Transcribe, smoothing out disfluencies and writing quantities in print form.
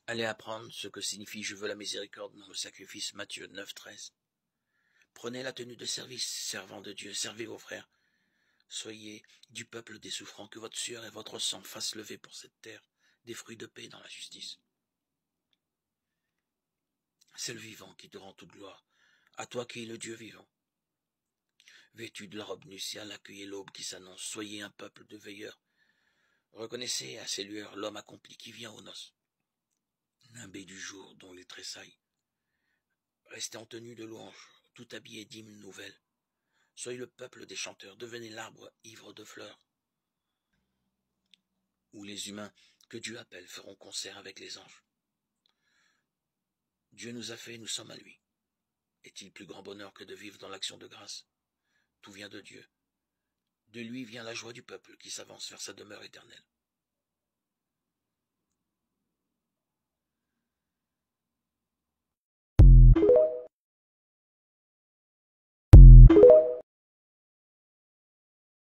Allez apprendre ce que signifie « Je veux la miséricorde » dans le sacrifice Matthieu 9, 13. Prenez la tenue de service, servant de Dieu, servez vos frères. Soyez du peuple des souffrants, que votre sueur et votre sang fassent lever pour cette terre des fruits de paix dans la justice. C'est le vivant qui te rend toute gloire, à toi qui es le Dieu vivant. Vêtus de la robe nuptiale, accueillez l'aube qui s'annonce, soyez un peuple de veilleurs. Reconnaissez à ses lueurs l'homme accompli qui vient aux noces. Nimbé du jour dont les tressailles. Restez en tenue de louange, tout habillé d'hymnes nouvelles. Soyez le peuple des chanteurs, devenez l'arbre ivre de fleurs. Où les humains que Dieu appelle feront concert avec les anges. Dieu nous a fait, nous sommes à lui. Est-il plus grand bonheur que de vivre dans l'action de grâce? Tout vient de Dieu. De lui vient la joie du peuple qui s'avance vers sa demeure éternelle.